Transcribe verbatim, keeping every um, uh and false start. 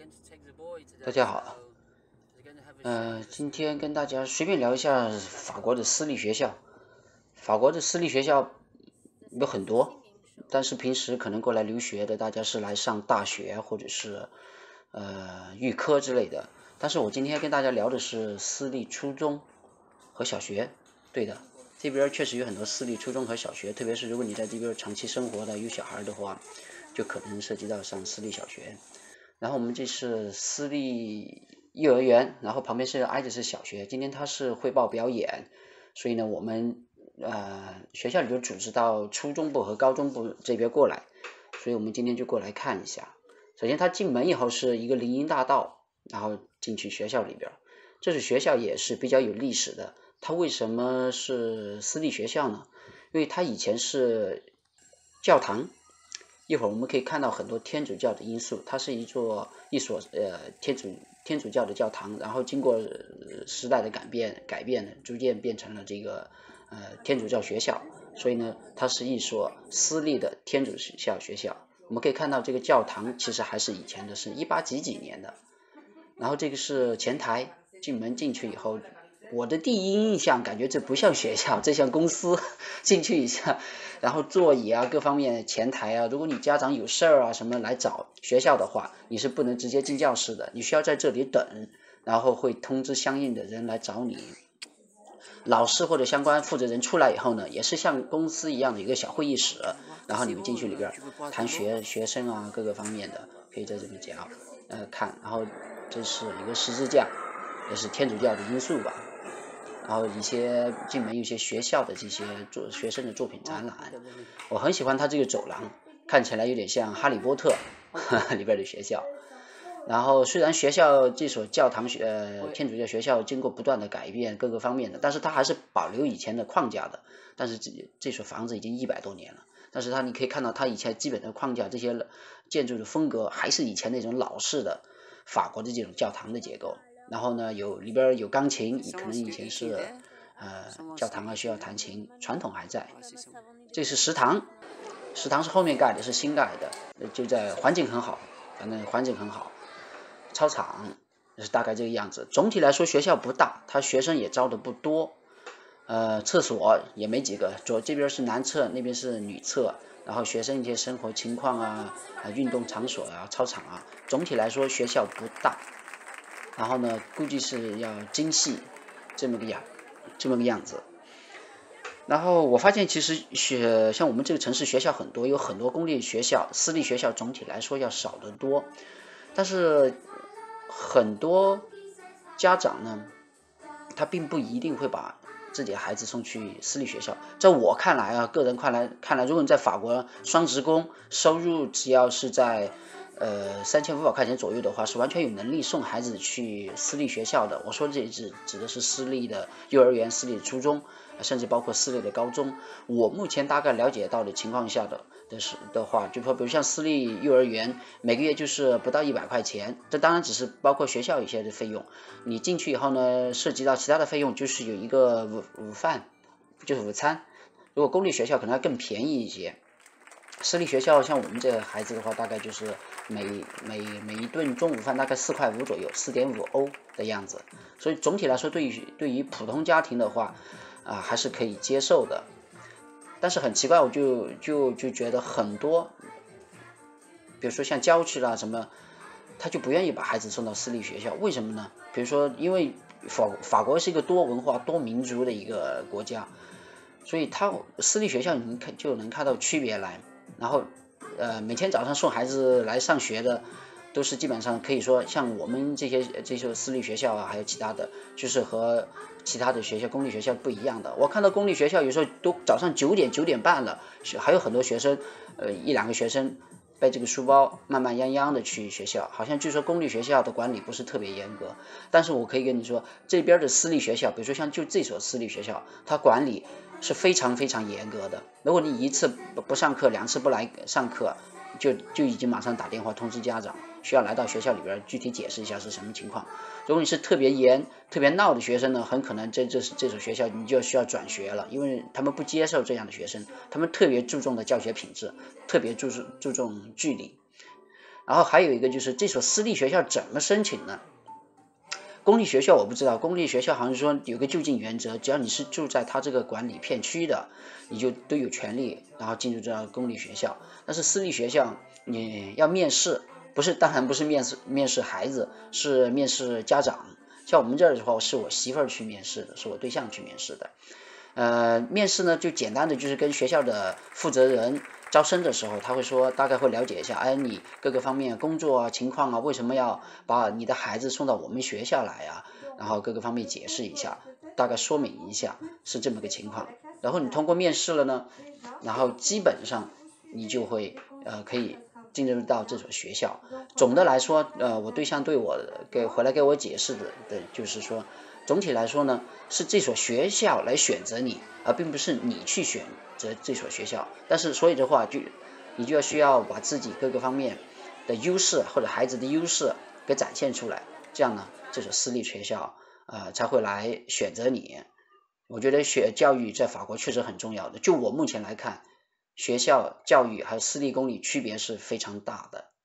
大家好，呃，今天跟大家随便聊一下法国的私立学校。法国的私立学校有很多，但是平时可能过来留学的大家是来上大学或者是呃预科之类的。但是我今天跟大家聊的是私立初中和小学。对的，这边确实有很多私立初中和小学，特别是如果你在这边长期生活的有小孩的话，就可能涉及到上私立小学。然后我们这是私立幼儿园，然后旁边是挨着是小学。今天他是汇报表演，所以呢，我们呃学校里就组织到初中部和高中部这边过来，所以我们今天就过来看一下。首先他进门以后是一个林荫大道，然后进去学校里边。这所学校也是比较有历史的。它为什么是私立学校呢？因为它以前是教堂。一会儿我们可以看到很多天主教的因素，它是一座一所呃天主天主教的教堂，然后经过时代的改变改变，逐渐变成了这个呃天主教学校，所以呢，它是一所私立的天主教学校。我们可以看到这个教堂其实还是以前的，是一八几几年的。然后这个是前台，进门进去以后，我的第一印象感觉这不像学校，这像公司。进去一下，然后座椅啊各方面前台啊，如果你家长有事儿啊什么来找学校的话，你是不能直接进教室的，你需要在这里等，然后会通知相应的人来找你。老师或者相关负责人出来以后呢，也是像公司一样的一个小会议室，然后你们进去里边谈学学生啊各个方面的，可以在这边讲呃看。然后这是一个十字架，也是天主教的因素吧。然后一些进门有些学校的这些做学生的作品展览，我很喜欢它这个走廊，看起来有点像哈利波特呵呵里边的学校。然后虽然学校这所教堂学呃天主教学校经过不断的改变各个方面的，但是它还是保留以前的框架的。但是这这所房子已经一百多年了，但是它你可以看到它以前基本的框架，这些建筑的风格还是以前那种老式的法国的这种教堂的结构。然后呢，有里边有钢琴，可能以前是呃教堂啊需要弹琴，传统还在。这是食堂，食堂是后面盖的，是新盖的，就在环境很好，反正环境很好。操场是大概这个样子。总体来说学校不大，他学生也招的不多，呃厕所也没几个，左这边是男厕，那边是女厕。然后学生一些生活情况啊，啊运动场所啊，操场啊，总体来说学校不大。然后呢，估计是要精细这么个样，这么个样子。然后我发现其实学像我们这个城市学校很多，有很多公立学校，私立学校总体来说要少得多。但是很多家长呢，他并不一定会把自己的孩子送去私立学校。在我看来啊，个人看来看来，如果你在法国双职工，收入只要是在呃三千五百块钱左右的话，是完全有能力送孩子去私立学校的。我说这指指的是私立的幼儿园、私立的初中，甚至包括私立的高中。我目前大概了解到的情况下的的是的话，就说比如像私立幼儿园，每个月就是不到一百块钱，这当然只是包括学校一些的费用。你进去以后呢，涉及到其他的费用，就是有一个午午饭，就是午餐。如果公立学校可能要更便宜一些。私立学校像我们这孩子的话，大概就是每每每一顿中午饭大概四块五左右，四点五欧的样子。所以总体来说，对于对于普通家庭的话，啊、呃、还是可以接受的。但是很奇怪，我就就就觉得很多，比如说像郊区啦什么，他就不愿意把孩子送到私立学校，为什么呢？比如说，因为法法国是一个多文化多民族的一个国家，所以他私立学校你能看就能看到区别来。然后呃每天早上送孩子来上学的都是基本上可以说像我们这些这些私立学校啊，还有其他的，就是和其他的学校公立学校不一样的。我看到公立学校有时候都早上九点九点半了，还有很多学生呃一两个学生背这个书包慢慢泱泱的去学校，好像据说公立学校的管理不是特别严格。但是我可以跟你说，这边的私立学校，比如说像就这所私立学校，它管理是非常非常严格的。如果你一次不上课，两次不来上课，就就已经马上打电话通知家长，需要来到学校里边具体解释一下是什么情况。如果你是特别严特别闹的学生呢，很可能这这这所学校你就需要转学了，因为他们不接受这样的学生，他们特别注重的教学品质，特别注重注重纪律。 然后还有一个就是这所私立学校怎么申请呢？公立学校我不知道，公立学校好像说有个就近原则，只要你是住在他这个管理片区的，你就都有权利然后进入这样公立学校。但是私立学校你要面试，不是当然不是面试面试孩子，是面试家长。像我们这儿的话，是我媳妇儿去面试的，是我对象去面试的。呃，面试呢就简单的就是跟学校的负责人招生的时候，他会说大概会了解一下，哎，你各个方面工作啊情况啊，为什么要把你的孩子送到我们学校来啊？然后各个方面解释一下，大概说明一下是这么个情况。然后你通过面试了呢，然后基本上你就会呃可以进入到这所学校。总的来说，呃，我对象对我给回来给我解释的的就是说，总体来说呢，是这所学校来选择你，而并不是你去选择这所学校。但是所以的话，就你就要需要把自己各个方面的优势或者孩子的优势给展现出来，这样呢，这所私立学校呃才会来选择你。我觉得学教育在法国确实很重要的，就我目前来看，学校教育还有私立公立区别是非常大的。